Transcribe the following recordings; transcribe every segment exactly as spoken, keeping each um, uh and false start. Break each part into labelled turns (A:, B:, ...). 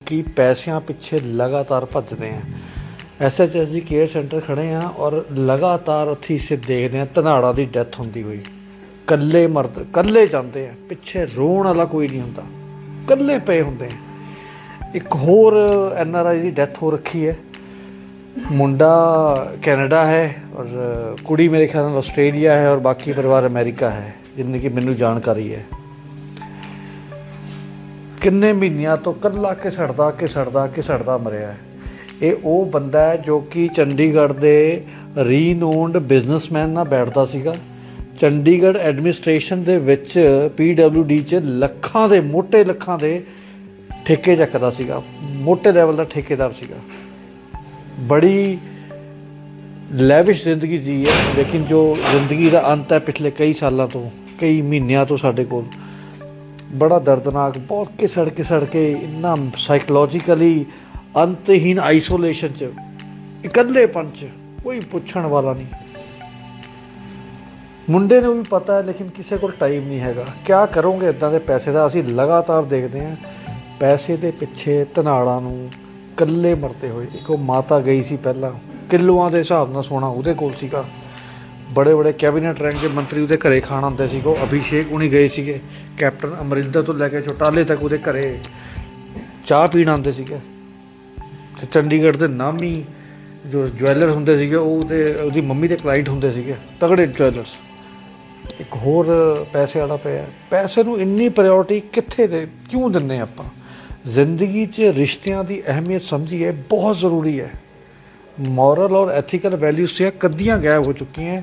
A: कि पैसों पिछे लगातार भजते हैं। S H S G care centre खड़े हैं और लगातार उत्थे से देखते हैं धनाड़ा की डैथ होंदी हुई। कल्ले मरद कल्ले जाते हैं, पिछे रोण वाला कोई नहीं होंदा, कल्ले पे होंदे हैं। एक होर एन आर आई की डैथ हो रखी है, मुंडा कैनेडा है और कुड़ी मेरे ख्याल में आस्ट्रेलिया है और बाकी परिवार अमेरिका है, जिन्नी कि मैनू जानकारी है। किन्ने महीनों तो कल्ला घिसड़दा घिसड़दा घिसड़दा मरिया है। ये वो बंदा है जो कि चंडीगढ़ के रीनोन्ड बिजनेसमैन नाल बैठदा सीगा। चंडीगढ़ एडमिनिस्ट्रेशन दे विच पी डब्ल्यू डी च लखां दे मोटे लखां दे ठेके चकदा सीगा, मोटे लैवल का ठेकेदार सीगा। बड़ी लैविश जिंदगी जी है, लेकिन जो जिंदगी का अंत है पिछले कई सालों तो कई महीनों तो साडे कोल बड़ा दर्दनाक, बहुत घिसड़ घिसड़ के इन्ना साइकोलॉजिकली अंतहीन आइसोलेशन च इकल्लेपन च कोई पुछण वाला नहीं। मुंडे ने भी पता है लेकिन किसी को टाइम नहीं हैगा। क्या करोगे इदां दे पैसे का? असीं लगातार देखते हैं पैसे के पिछे धनाड़ा नूं कल्ले मरते हुए। एक वो माता गई सी पहला, किलोआं के हिसाब नाल सोना उहदे कोल सीगा, बड़े बड़े कैबिनेट रैंक के मंत्री उहदे घरे खाण आउंदे सीगे। अभिषेक हुणी गए सीगे, कैप्टन अमरिंदर तो लैके चौटाले तक उहदे घरे चाह पीण आउंदे सीगे। ते चंडीगढ़ के नामी जो ज्वैलर होंदे सीगे उहदे उहदी मम्मी के क्लाइंट होंदे सीगे, तगड़े ज्वैलर्स। एक होर पैसे वाला पिया, पैसे नूं इन्नी प्रायोरिटी कित्थे दे क्यों दिंदे आपां? जिंदगी च रिश्तियां की अहमियत समझिए, बहुत ज़रूरी है। मॉरल और एथिकल वैल्यूज से कद्दियां गायब हो चुकी हैं।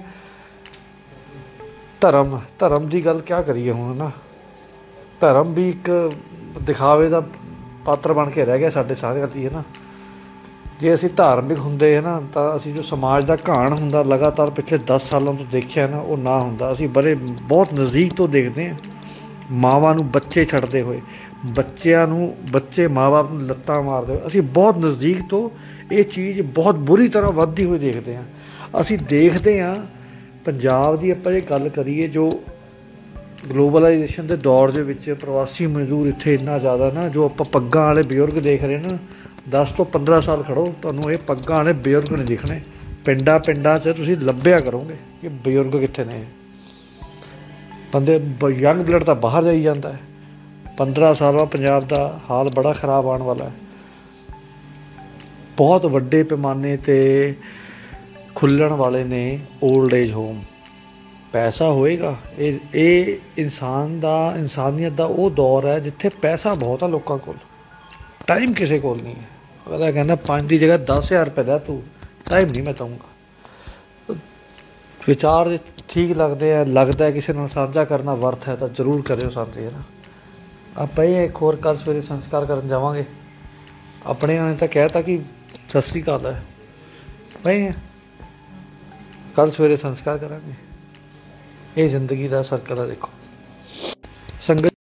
A: धर्म धर्म की गल क्या करिए हुण ना, धर्म भी एक दिखावे का पात्र बन के रह गया साडे सारिਆਂ ਲਈ है ना। जे असी धार्मिक होंदे है ना तो असी जो समाज का घाण हुंदा लगातार पिछले दस सालों तो देखिया ना, वो ना हुंदा। असी बड़े बहुत नज़दीक तो देखते हैं मावां नूं बच्चे छड्डदे होए, बच्चों नूं बच्चे माँ बाप नूं लत्तां मारदे होए। असी बहुत नज़दीक तो ये चीज़ बहुत बुरी तरह वधदी हुई देखते हैं। असी देखते हैं पंजाब की आपां जे गल करिए, जो ग्लोबलाइजेशन के दौर के विच प्रवासी मजदूर इत्थे इन्ना ज़्यादा ना, जो आप पग्गां वाले बजुर्ग देख रहे हैं ना, दस तो पंद्रह साल खड़ो तुहानूं ये पग्गां वाले बजुर्ग नहीं दिखने। पिंडां पिंडां च तुसीं लभ्या करोगे कि बजुर्ग कित्थे ने। बंदे यंग ब्लड तो बाहर जाई जाता है। पंद्रह साल बाद पंजाब का हाल बड़ा खराब आने वाला है। बहुत वड्डे पैमाने ते खुल्लण वाले ने ओल्ड एज होम। पैसा होएगा, ये इंसान का इंसानियत का वो दौर है जिथे पैसा बहुत है लोगों को, टाइम किसी को नहीं है। अगला कहना पाँच की जगह दस हज़ार रुपये दा तू, टाइम नहीं मैं दूँगा। विचार ठीक लगते हैं, लगता है किसी नाल साझा करना वर्थ है तो जरूर करो साझे, है ना। आप एक होर कल सवेरे संस्कार करन जावांगे। अपने ने तो कहता कि सत श्री अकाल है भाई, कल सवेरे संस्कार करांगे। ये जिंदगी का सर्कल है। देखो संगत